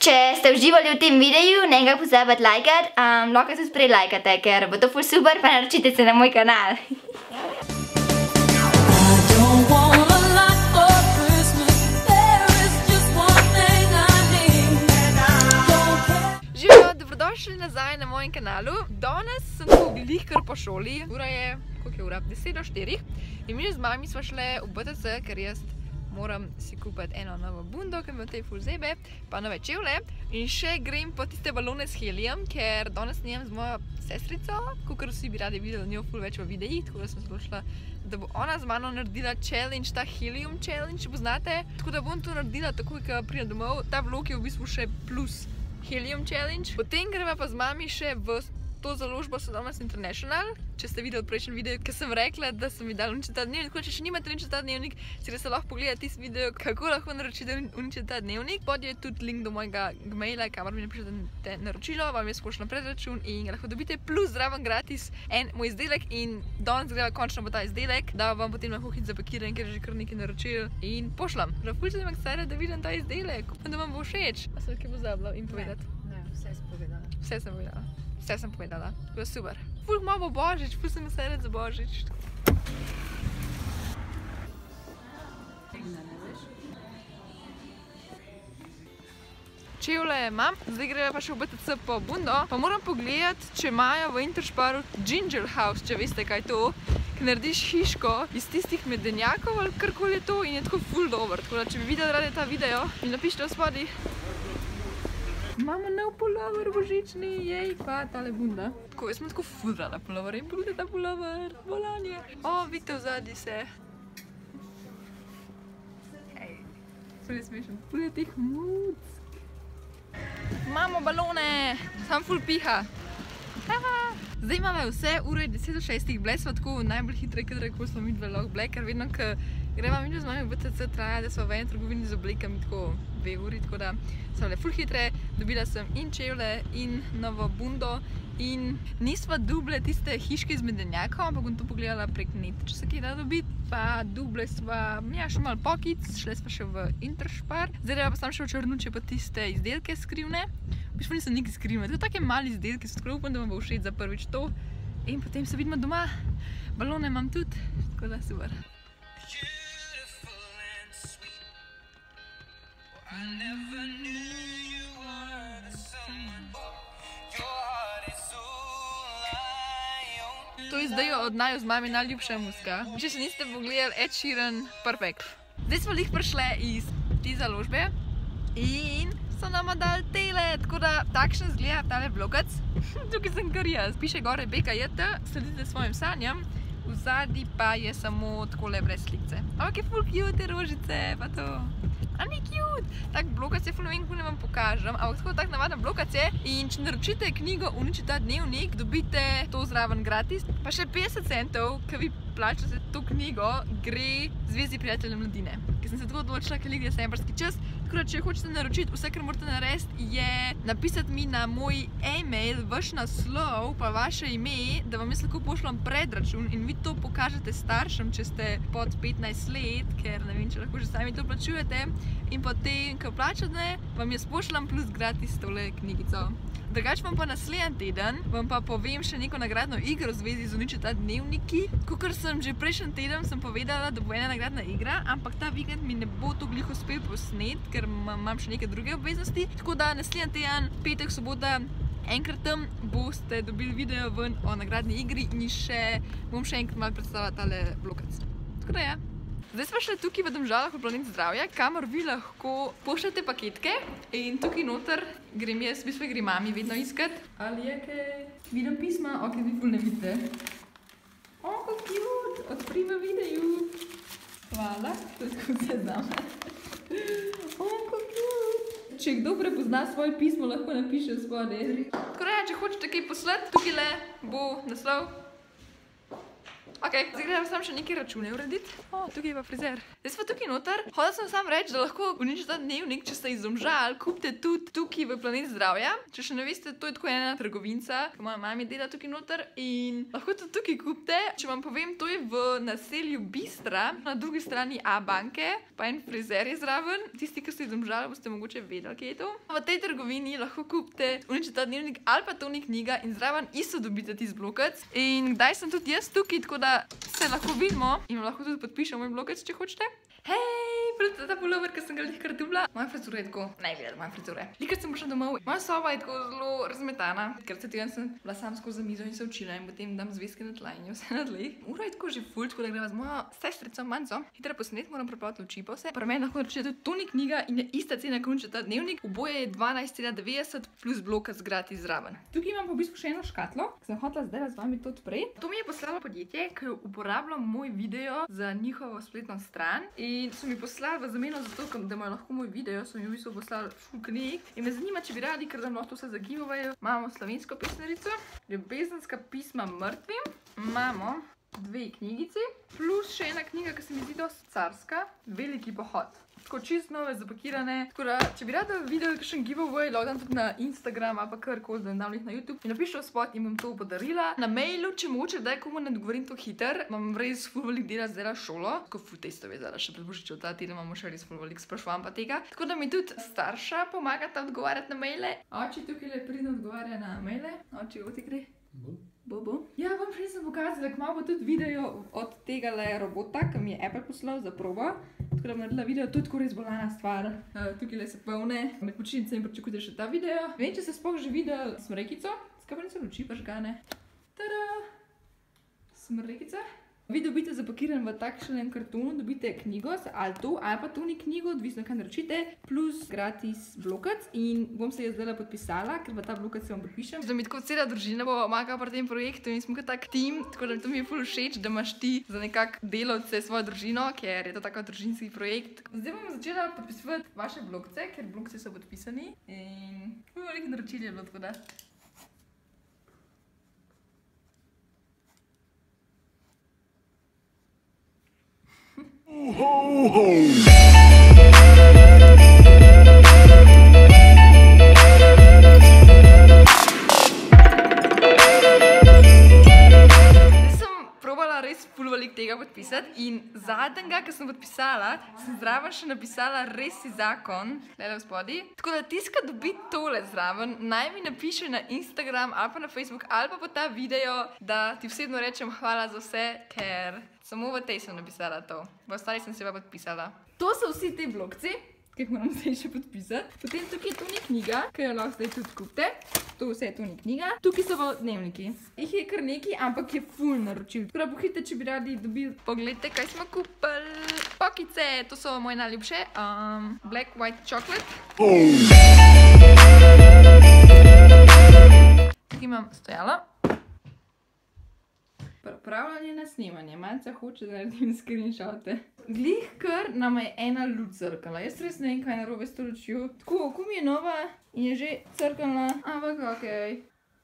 Če ste uživali v tem videu, ne ga pozabite lajkati, lahko tudi prelajkate, ker bo to ful super, pa naročite se na moj kanal. Živijo, dobrodošli nazaj na mojem kanalu. Danes sem tu glih kar po šoli. Ura je, koliko je ura? 10 do 4. In mi z mami smo šle v BTC, ker jaz moram si kupiti eno novo bundo, ker me v tej ful zebe, pa nove čevlje. In še grem po tiste balone s helijem, ker danes snemam z mojo sestrico, kakor vsi bi radi videli njo ful več v videih, tako da sem odločila, da bo ona z mano naredila challenge, ta helium challenge, če poznate. Tako da bom to naredila takoj, ko pridem domov. Ta vlog je v bistvu še plus helium challenge. Potem greva pa z mami še v to založbo Sodobnost International. Če ste videli prejšnji video, ker sem rekla, da sem mi dala uničiti ta dnevnik. Tako da, če še nimate uničiti ta dnevnik, si da se lahko pogledate tisti video, kako lahko naročite uničiti ta dnevnik. Pod je tudi link do mojega maila, kamor mi napišete naročilo, vam je splošno predračun in ga lahko dobite plus zraven gratis en moj izdelek. In danes greva končno bo ta izdelek, da vam potem lahko hitro zapakiram, ker je že kar nekaj naročil in pošljam. Ful sem excited, da vidim ta izdelek. Upam, da vam bo všeč. A sem kaj pozabila in povedati? Ne, vse sem povedala. Vse sem povedala. Vse sem povedala. To je super. Ful malo bo Božič, ful sem excited za Božič. Čevlje imam, zdaj greva pa še v BTC po bundo. Pa moram pogledati, če imajo v Intersparu Ginger House, če veste kaj je to. Ker narediš hiško iz tistih medenjakov ali karkoli je to in je tako ful dober. Tako da, če bi videli radi ta video, mi napišite v spodaj. Imamo nov pulover božični, jej, pa tale bunda. Tako, jaz sem tako ful rada pulover in pogledaj ta pulover, volanje. O, vidite vzadi se. Hej, ful je smešen, ful je teh muck. Imamo balone, sam ful piha. Zdaj imamo vse, uro je 10 do 6, bile smo tako najbolj hitre, kadarkoli smo midve lahko bile, ker vedno, ko greva midve z mami v BTC, traja, da smo v eni trgovini z oblekami tako 2 uri, tako da smo bile ful hitre. Dobila sem in čevlje in novo bundo in nisva duble tiste hiške iz medenjakov, ampak bom to pogledala prek neta, če se kaj da dobiti. Pa duble sva, ja, še malo pokic, šle sva še v Interspar. Zdaj pa sam še v Črnuče pa tiste izdelke skrivne. V bistvu nisem nekaj skrivne, to je take mali izdelke, so tako upam, da vam bo všeč za prvič to. In potem se vidimo doma, balone imam tudi, tako da super. To je zdaj od naju z mami najljubša muska. Če se niste pogledali, Ed Sheeran, perfekt. Zdaj smo lih prišle iz te založbe in so nama dali tele, tako da takšen zgleda tale vlogac. Tukaj sem kar jaz. Piše gore Beka JT, sledite svojim sanjam. V zadnji pa je samo takole brez slikce. Ampak je ful cute te rožice, pa to. A ni cute? Tak blokac je ful, ne vem, kako ne vam pokažem, ampak tako tak navaden blokac je. In če naročite knjigo Uniči ta dnevnik, dobite to zraven gratis. Pa še 50 centov, ki vi plačate to knjigo, gre Zvezi prijatelja mladine. Ker sem se tako odločila, ker je septembrski čas. Tako da, če hočete naročiti, vse, kar morate narediti, je napisati mi na moj e-mail vaš naslov, pa vaše ime, da vam jaz lahko pošljam predračun in vi to pokažete staršem, če ste pod 15 let, ker ne vem, če lahko že sami to plačujete. In potem, ko plačate, vam jaz pošljam plus gratis tole knjigico. Drugače vam pa naslednji teden, vam pa povem še neko nagradno igro v zvezi z Uniči ta dnevniki. Kakor sem že prejšnji teden sem povedala, da bo ena nagradna igra, ampak ta vikend mi ne bo to glih uspel posnet, ker imam še neke druge obveznosti. Tako da naslednji teden, petek, sobota, enkrat tam boste dobili video ven o nagradni igri in bom še enkrat malo predstavila tale vlogac. Tako da ja. Zdaj smo šli tukaj v Domžalah v Planet zdravja, kamor vi lahko pošljete paketke in tukaj noter grem jaz, v bistvu grem mami vedno iskat. Ali je kaj? Vidim pisma, ok, vi ful ne vidite. O, kako cute, odprima videu. Hvala, to je tako vse zame. O, kako cute. Če kdo prepozna svoje pismo, lahko napiše spodaj. Tako da, če hočete kaj poslati, tukaj le bo naslov. Ok, zdaj gremo sam še nekaj račune urediti. Tukaj je pa frizer. Zdaj smo tukaj noter. Hodila sem sam reči, da lahko uničite ta dnevnik, če ste iz Domžal, kupite tudi tukaj v Planet zdravja. Če še ne veste, to je tako ena trgovinca, ki moja mami dela tukaj noter in lahko tudi tukaj kupite. Če vam povem, to je v naselju Bistra, na drugi strani A banke, pa en frizer je zraven. Tisti, ki ste iz Domžal, boste mogoče vedeli, kje je to. V tej trgovini lahko kupite uničite ta dnevnik ali pa to ni knjiga in zraven isto dobite tisti blokec. In kdaj sem tudi jaz tukaj, tako da se lahko vidimo in lahko tudi podpišem moj blokec, če hočete. Hej, pridite ta pullover, ki sem ga lihkar dubla. Moja frizura je tako, najbolj moja frizura. Lihkar sem prišla domov, moja soba je tako zelo razmetana, ker se teden sem bila sam skozi mizo in se učila in potem dam zvezke na tla in vse na tleh. Ura je tako že ful, tako da greva z mojo sestrico Manco. Hitro posnet, moram prepraviti luči pa vse. Pri meni lahko naročite tudi to ni knjiga in je ista cena, kot uničite ta dnevnik. Oboje je 12,90 plus blokec gratis zraven. Tukaj imam pa v bistvu še eno škatlo, ki sem hotela zdaj z vami to odpreti. To mi je poslalo podjetje, ki uporablja moj video za njihovo spletno stran. In so mi poslali v zameno za to, da imajo lahko moj video, so mi v bistvu poslali ful knjig. In me zanima, če bi radi, ker da lahko vse zagivajo. Imamo slovensko pesnarico, ljubezenska pisma mrtvim, imamo 2 knjigici, plus še ena knjiga, ki se mi zdi dosti carska, Veliki pohod. Tako čist nove, zapakirane. Tako da, če bi rada videli kakšen giveaway, lahko dam tudi na Instagram ali pa karkoli, da dam jih na YouTube. In napišite v spot in bom to podarila. Na mailu, če mogoče, daj komu ne odgovorim to hiter, imam res ful velik dela zdaj šolo. Tako ful testove zdaj še pred božičem, ta teden imamo še res ful velik, sprašujem pa tega. Tako da mi tudi starša pomagata odgovarjati na maile. Oči tukaj le pridno odgovarja na maile. Oči, kako ti gre? Bo. Ja, vam še nisem pokazala, kmalu bo tudi video od tega robota, ki mi je Apple poslal za probo. Tako da bom naredila video, to je tako res bolana stvar. Tukaj le se polne, med počitnicami pričakujte še ta video. Ne vem, če ste sploh že videli smrekico, skaj pa niso luči pažgane. Tada! Smrekica. Vi dobite zapakiran v takšnem kartonu, dobite knjigo, ali pa to ni knjigo, odvisno kaj naročite, plus gratis blokec in bom se jaz zdaj podpisala, ker v ta blokec se vam podpišem. Da mi tako cela družina bo pomagala pri tem projektu in smo kot tak tim, tako da to mi je ful všeč, da imaš ti za nekak delavce svojo družino, ker je to tako družinski projekt. Zdaj bom začela podpisovati vaše blokce, ker blokci so podpisani in ful veliko naročil je bilo, tako da. Ho, ho. Ful veliko tega podpisati in zadnjega, ki sem podpisala, sem zraven še napisala res si zakon, glede v spodi. Tako da tiska dobi tole zraven, naj mi napiše na Instagram ali pa na Facebook ali pa po ta video, da ti vsebno rečem hvala za vse, ker samo v tej sem napisala to. V ostali sem se pa podpisala. To so vsi ti blokci, ki jih moram zdaj še podpisati. Potem tukaj to ni knjiga, ki jo lahko zdaj tudi kupite. To vse to ni knjiga. Tukaj so pa dnevniki. Jih je kar nekaj, ampak je ful naročil. Tako da pohite, če bi radi dobili. Poglejte, kaj smo kupili. Pokice, to so moje najljubše. Black White Chocolate. Tukaj imam stojalo. Pripravljanje na snemanje. Manca hoče, da naredim screenshote. Glih kar nama je ena luč crkala. Jaz res ne vem, kaj narobe s to lučjo. Tako, oko mi je nova in je že crkala. Ampak okej.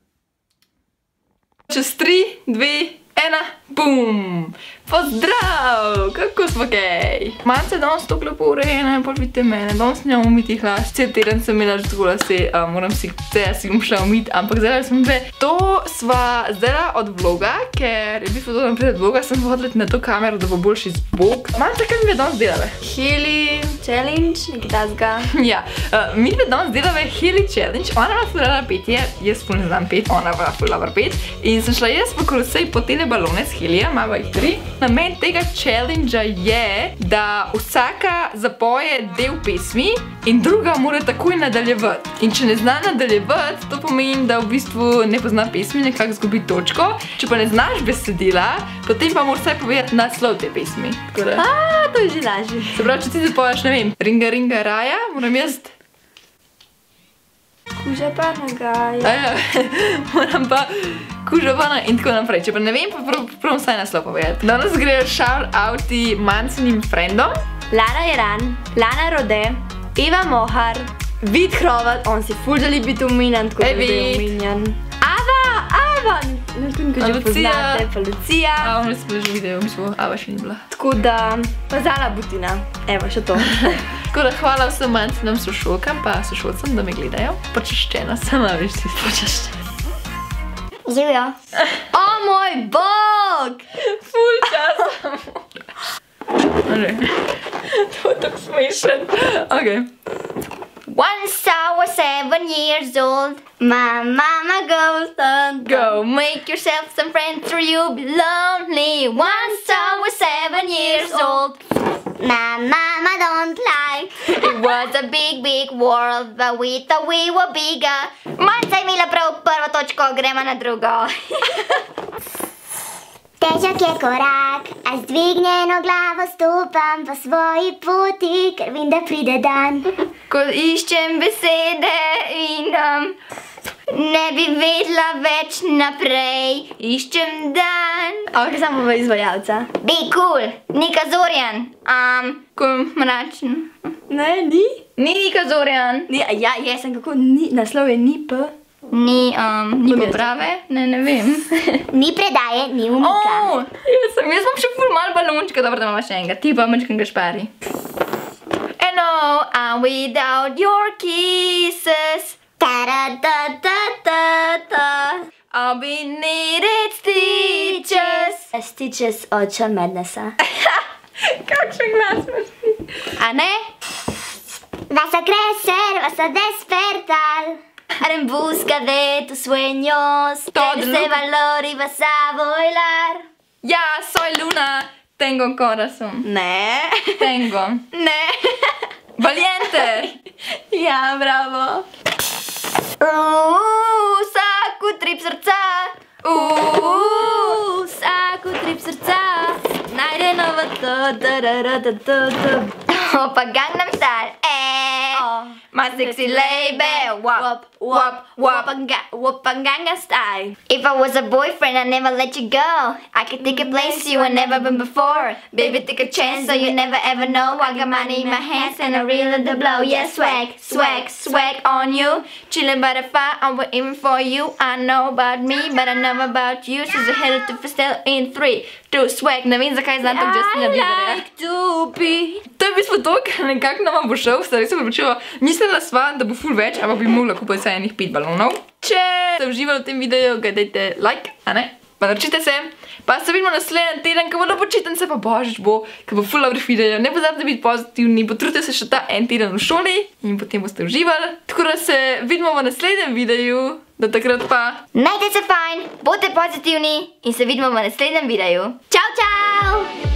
Čez 3, 2, 1, bum! Pozdrav! Kako smo kaj? Manca je danes tako lepo urejena in pol vidite mene. Danes njam umiti hlas. Cel teden sem imela že tako lase. Moram si bom šla umiti. Ampak zdaj smo bile. To sva zdaj od vloga, ker je v bistvu to napred vloga. Sem hodila na to kamero, da bo boljši zvok. Manca, kaj mi je danes delale? Heli challenge, nekaj tazga. Ja, mi bi danes delale Heli challenge. Ona ima ful rada petje. Jaz ful ne znam pet, ona ima ful dobro pet. In sem šla jaz po Kolosej po tele balone s Helija, imava jih 3. Namen tega challengea je, da vsaka zapoje del pesmi in druga mora takoj nadaljevati. In če ne zna nadaljevati, to pomeni, da v bistvu ne pozna pesmi, nekako zgubi točko. Če pa ne znaš besedila, potem pa moraš vsaj povedati naslov te pesmi. To je že lažje. Se pravi, če ti zapoješ, ne vem, Ringa, ringa, raja, moram jaz... Kuža pana gaja. Moram pa kuža pana in tako naprej. Če pa ne vem, pa prav vsaj naslov povedati. Danes gre shout-outi Mancinim frendom. Lana Jeran, Lana Rode, Eva Mohar, Vid Hrovat, on si ful želi biti uminjan, tako da bude uminjan. Ava! pa Tunko že poznate, pa Lucija. Ono se bila že video, v bistvu Ava še ni bila. Tako da, pa Zala Butina. Evo, še to. Tako da hvala vsem manjcem sošolkam pa sošolcem, da me gledajo. Počaščena sem, a veš, si počaščena. Živjo. O moj bog! Ful časa. To je tako smešen. Ok. Once I was 7 years old, my mama goes on, go make yourself some friends or you'll be lonely. Once I was 7 years old, my mama don't lie. It was a big, big world, but we thought we were bigger. Manca je imela prav prvo točko, gremo na drugo. Težak je korak, a z dvignjeno glavo stopam po svoji poti, ker vem, da pride dan. Ko iščem besede in ne bi vedela več naprej, iščem dan. Ok, samo v izvajalca. Be cool, Nika Zorjan. Cool, mračen. Ne, ni? Ni Nika Zorjan. Ja, sem kako, naslov je ni pa. Ni poprave? Ne vem. Ni predaje, ni umika. Jaz imam še ful mal balončka, dobro da imamo še enega, ti pa mečkam ga špari. And no, I'm without your kisses. Ta-da-da-da-da-da. I'll be needed stitches. Stitches od Shawn Madnessa. Kakšen glas imaš ti? A ne? Vas a crecer, vas a despertar. En busca de tus sueños, ese valor y vas a volar. Ya, soy Luna, tengo corazón. Ne. Tengo. Ne. Valiente. Ja, bravo. Vsaku trip srca. Vsaku trip srca. Najde novo to. Opa Gangnam Style. My sexy lady, wop, wop, wop, Gangnam Style. If I was a boyfriend, I'd never let you go. I could take a place you had never been before. Baby, take a chance so you never ever know. I got money in my hands and I reel the blow. Yeah, swag, swag, swag on you. Chilling by the fire, I'm waiting for you. I know about me, but I know about you. She's headed to Festel in 3, 2, swag. Ne vem, zakaj znam tako Justina Bieberja. I like to be. To je v bistvu to, ker nekako nama bo šel, stari se pripričava. Mislila sva, da bo ful več, ampak bi mogla kupiti vsaj enih 5 balonov. Če ste uživali v tem videu, ga dajte like, a ne? Pa naročite se. Pa se vidimo naslednji teden, ko bodo počitnice, pa božič bo, ko bo ful dobrih videov. Ne pozabite biti pozitivni, potrudite se še ta en teden v šoli in potem boste uživali. Tako da se vidimo v naslednjem videu. Do takrat pa. Majte se fajn, bodite pozitivni in se vidimo v naslednjem videu. Čau, čau!